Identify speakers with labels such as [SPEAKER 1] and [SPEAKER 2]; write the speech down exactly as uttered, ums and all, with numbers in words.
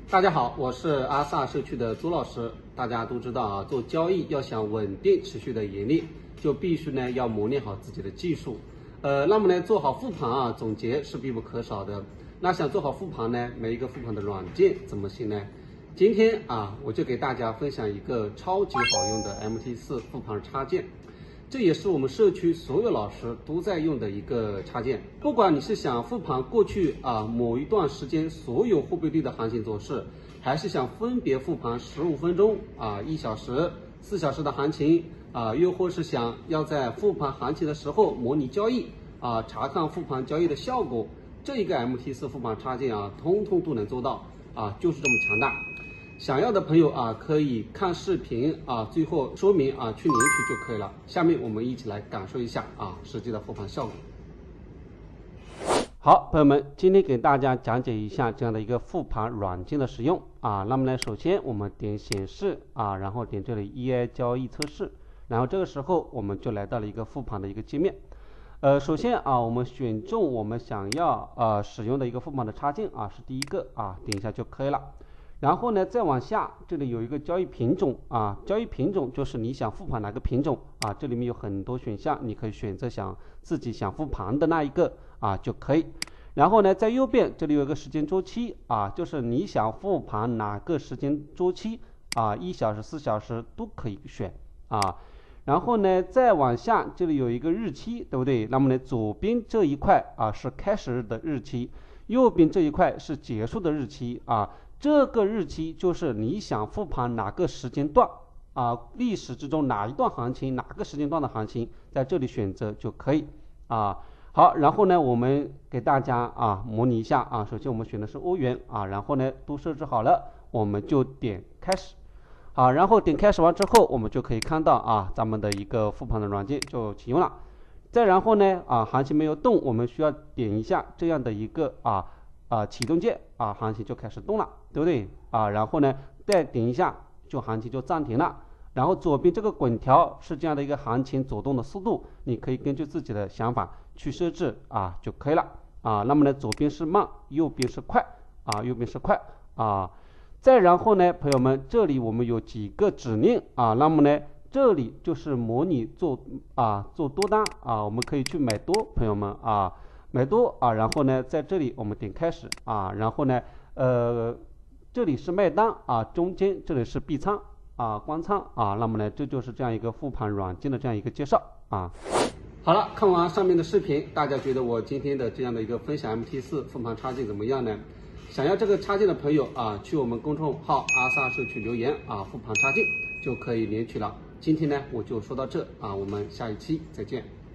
[SPEAKER 1] 大家好，我是阿萨社区的朱老师。大家都知道啊，做交易要想稳定持续的盈利，就必须呢要磨练好自己的技术。呃，那么呢做好复盘啊，总结是必不可少的。那想做好复盘呢，每一个复盘的软件怎么行呢？今天啊，我就给大家分享一个超级好用的 M T 四 复盘插件。这也是我们社区所有老师都在用的一个插件。不管你是想复盘过去啊某一段时间所有货币率的行情走势，还是想分别复盘十五分钟啊、一小时、四小时的行情啊，又或是想要在复盘行情的时候模拟交易啊，查看复盘交易的效果，这一个 M T 四 复盘插件啊，通通都能做到啊，就是这么强大。想要的朋友啊，可以看视频啊，最后说明啊去领取就可以了。下面我们一起来感受一下啊实际的复盘效果。好，朋友们，今天给大家讲解一下这样的一个复盘软件的使用啊。那么呢，首先我们点显示啊，然后点这里 E I 交易测试，然后这个时候我们就来到了一个复盘的一个界面。呃，首先啊，我们选中我们想要呃使用的一个复盘的插件啊，是第一个啊，点一下就可以了。然后呢，再往下，这里有一个交易品种啊，交易品种就是你想复盘哪个品种啊，这里面有很多选项，你可以选择想自己想复盘的那一个啊就可以。然后呢，在右边这里有一个时间周期啊，就是你想复盘哪个时间周期啊，一小时、四小时都可以选啊。然后呢，再往下，这里有一个日期，对不对？那么呢，左边这一块啊是开始日的日期，右边这一块是结束的日期啊。这个日期就是你想复盘哪个时间段啊，历史之中哪一段行情，哪个时间段的行情，在这里选择就可以啊。好，然后呢，我们给大家啊模拟一下啊。首先我们选的是欧元啊，然后呢都设置好了，我们就点开始。好，然后点开始完之后，我们就可以看到啊，咱们的一个复盘的软件就启用了。再然后呢啊，行情没有动，我们需要点一下这样的一个啊。啊，启动键啊，行情就开始动了，对不对啊？然后呢，再点一下，就行情就暂停了。然后左边这个滚条是这样的一个行情走动的速度，你可以根据自己的想法去设置啊就可以了啊。那么呢，左边是慢，右边是快啊，右边是快啊。再然后呢，朋友们，这里我们有几个指令啊，那么呢，这里就是模拟做啊做多单啊，我们可以去买多，朋友们啊。买多啊，然后呢，在这里我们点开始啊，然后呢，呃，这里是卖单啊，中间这里是闭仓啊，关仓啊，那么呢，这就是这样一个复盘软件的这样一个介绍啊。好了，看完上面的视频，大家觉得我今天的这样的一个分享 M T 四 复盘插件怎么样呢？想要这个插件的朋友啊，去我们公众号阿萨社区留言啊，复盘插件就可以领取了。今天呢，我就说到这啊，我们下一期再见。